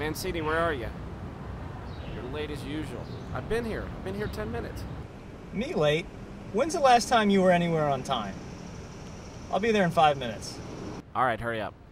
Mancini, where are you? You're late as usual. I've been here 10 minutes. Me late? When's the last time you were anywhere on time? I'll be there in 5 minutes. All right, hurry up.